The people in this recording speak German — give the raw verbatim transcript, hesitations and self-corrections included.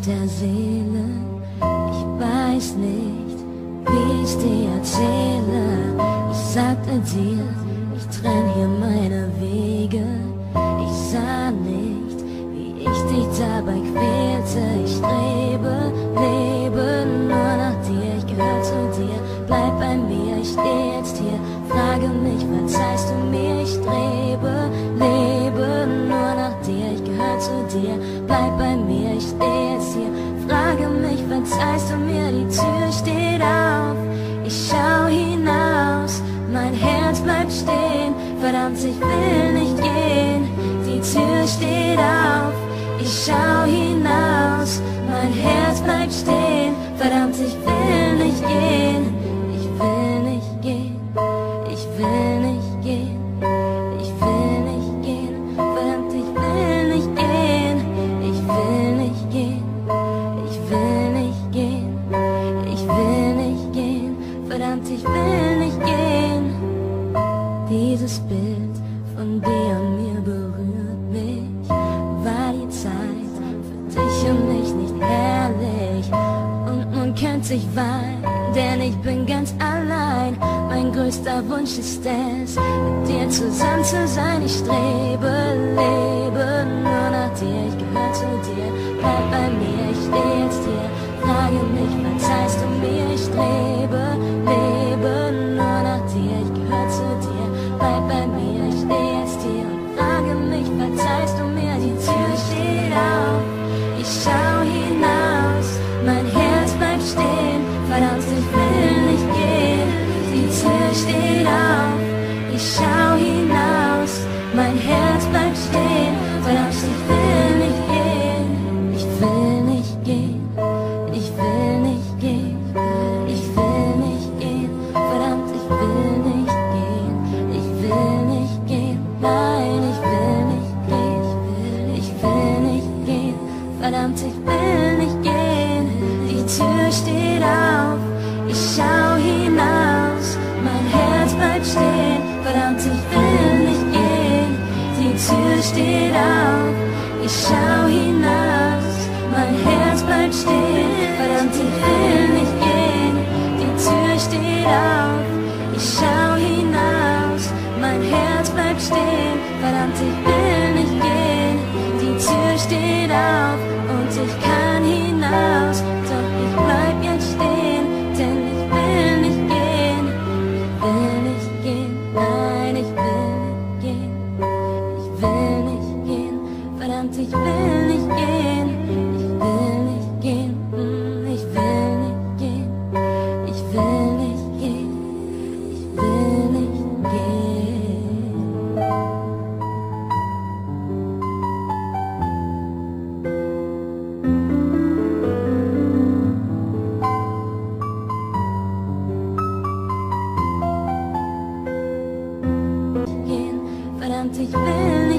der Seele. Ich weiß nicht, wie ich's dir erzähle. Ich sagte dir, ich trenn hier meine Wege. Ich sah nicht, wie ich dich dabei quälte. Ich strebe, lebe nur nach dir. Ich gehör zu dir, bleib bei mir. Ich steh jetzt hier, frage mich, verzeihst du mir? Ich strebe, lebe nur nach dir. Ich gehör zu dir, bleib bei mir. Ich steh jetzt hier, frage mich, verzeihst du mir? Die Tür steht auf, ich schau hinaus, mein Herz bleibt stehen. Verdammt, ich will nicht gehen. Die Tür steht auf, ich schau hinaus, mein Herz bleibt stehen. Verdammt, ich will nicht gehen. Ich will nicht gehen. Ich will nicht gehen. Ich will nicht gehen. Verdammt, ich will nicht gehen. Ich will nicht gehen. Ich will nicht gehen. Ich will nicht gehen. Verdammt, ich will nicht gehen. Dieses Bild von dir und mir berührt mich. War die Zeit für dich und mich nicht herrlich? Und nun könnte ich weinen, denn ich bin ganz allein. Mein größter Wunsch ist es, mit dir zusammen zu sein. Ich strebe, lebe nur nach dir. Ich gehör zu dir, bleib bei mir. Ich steh jetzt hier, frage mich, verzeihst du mir? Ich strebe, lebe nur nach dir. Ich gehör zu dir, bleib bei mir. Ich steh jetzt hier und frage mich, verzeihst du mir? Die Tür steht auf, ich schau hinaus, mein Herz bleibt stehen. Verdammt, ich will nicht gehen. Die Tür steht auf, ich schau hinaus, mein Herz bleibt stehen. Verdammt, ich will nicht gehen. Ich will nicht gehen. Ich will nicht gehen. Ich will nicht gehen. Verdammt, ich will nicht gehen. Ich will nicht gehen. Nein, ich will nicht gehen. Ich will nicht gehen. Verdammt, ich will nicht gehen. Die Tür steht auf, ich schau hinaus, mein Herz bleibt stehen. Verdammt, ich will nicht gehen. Die Tür steht auf, ich schau hinaus, mein Herz bleibt stehen. Verdammt, ich will nicht gehen. Die Tür steht auf, ich schau hinaus, mein Herz bleibt stehen. Verdammt, ich will nicht gehen. Die Tür steht auf und ich kann hinaus, doch ich bleib jetzt stehen, denn ich will nicht gehen. Ich will nicht gehen, nein, ich will nicht gehen. Ich will nicht gehen, verdammt, ich will nicht gehen. Ich will nicht gehen, mm, ich will nicht gehen. Ich will nicht gehen, ich will nicht gehen. Verdammt, ich will